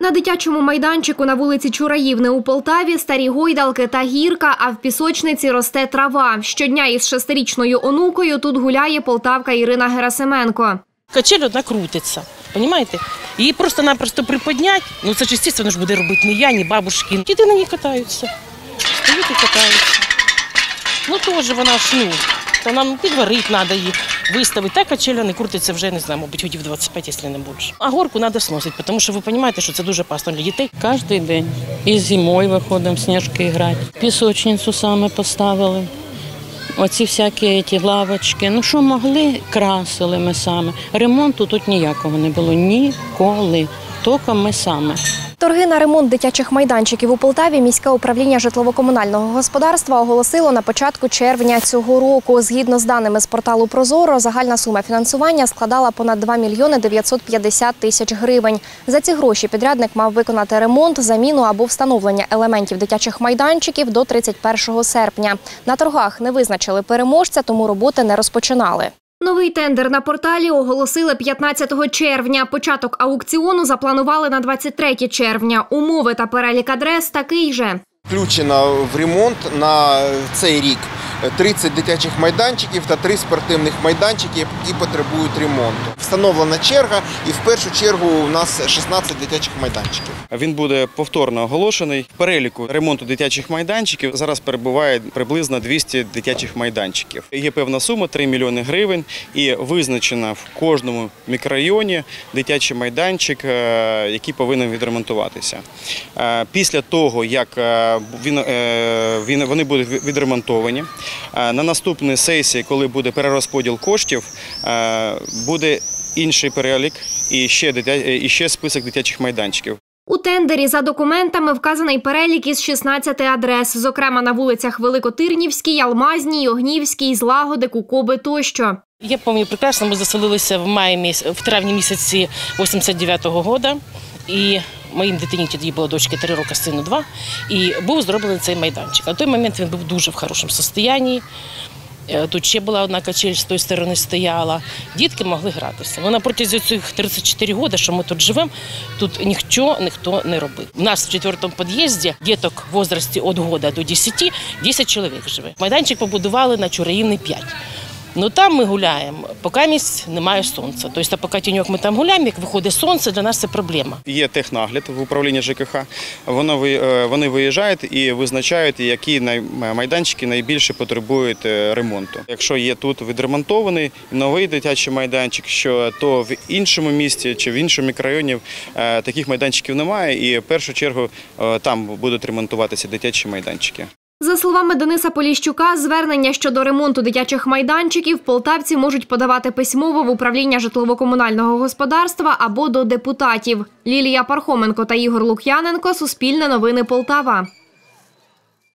На дитячому майданчику на вулиці Чураївни у Полтаві старі гойдалки та гірка, а в пісочниці росте трава. Щодня із 6-річною онукою тут гуляє полтавка Ірина Герасименко. Качель одна крутиться, розумієте? Її просто-напросто приподнять, ну це ж, звісно, ж буде робити ні я, ні бабушки. Діти на ній катаються, стоять і катаються. Ну теж вона ж, то нам підварити треба її, виставити. Та качеля не крутиться вже, не знаю, мабуть, годів 25, якщо не більше. А горку треба зносити, тому що ви розумієте, що це дуже опасно для дітей. Кожен день. І зимою виходимо в сніжки грати. Пісочницю саме поставили. Оці всякі лавочки. Ну що могли, красили ми саме. Ремонту тут ніякого не було. Ніколи. Тільки ми саме. Торги на ремонт дитячих майданчиків у Полтаві міське управління житлово-комунального господарства оголосило на початку червня цього року. Згідно з даними з порталу «Прозоро», загальна сума фінансування складала понад 2 мільйони 950 тисяч гривень. За ці гроші підрядник мав виконати ремонт, заміну або встановлення елементів дитячих майданчиків до 31 серпня. На торгах не визначили переможця, тому роботи не розпочинали. Новий тендер на порталі оголосили 15 червня. Початок аукціону запланували на 23 червня. Умови та перелік адрес такий же. Включено в ремонт на цей рік 30 дитячих майданчиків та 3 спортивних майданчики, які потребують ремонту. Встановлена черга і в першу чергу у нас 16 дитячих майданчиків. Він буде повторно оголошений. В переліку ремонту дитячих майданчиків зараз перебуває приблизно 200 дитячих майданчиків. Є певна сума – 3 мільйони гривень і визначена в кожному мікрорайоні дитячий майданчик, який повинен відремонтуватися. Після того, як вони будуть відремонтовані, на наступній сесії, коли буде перерозподіл коштів, буде інший перелік і ще список дитячих майданчиків. У тендері за документами вказаний перелік із 16 адрес, зокрема на вулицях Великотирнівській, Алмазній, Огнівській, Злагоди, Кукоби тощо. Я пам'ятаю прекрасно, ми заселилися в травні місяці 89-го року. І моїй дитині тоді було дочки 3 роки, сину 2, і був зроблений цей майданчик. На той момент він був дуже в хорошому стані. Тут ще була одна качель, з тої сторони стояла. Дітки могли гратися. На протязі цих 34 роки, що ми тут живемо, тут ніхто не робив. У нас в 4-му під'їзді діток в віці від року до 10 чоловік живе. Майданчик побудували на Чураївни 5. Ну там ми гуляємо, поки немає сонця. Тобто, поки тіньок ми там гуляємо, як виходить сонце, для нас це проблема. Є технагляд в управлінні ЖКХ, вони виїжджають і визначають, які майданчики найбільше потребують ремонту. Якщо є тут відремонтований новий дитячий майданчик, то в іншому місті чи в іншому мікрорайоні таких майданчиків немає і в першу чергу там будуть ремонтуватися дитячі майданчики. За словами Дениса Поліщука, звернення щодо ремонту дитячих майданчиків полтавці можуть подавати письмово в управління житлово-комунального господарства або до депутатів. Лілія Пархоменко та Ігор Лук'яненко. Суспільне новини Полтава.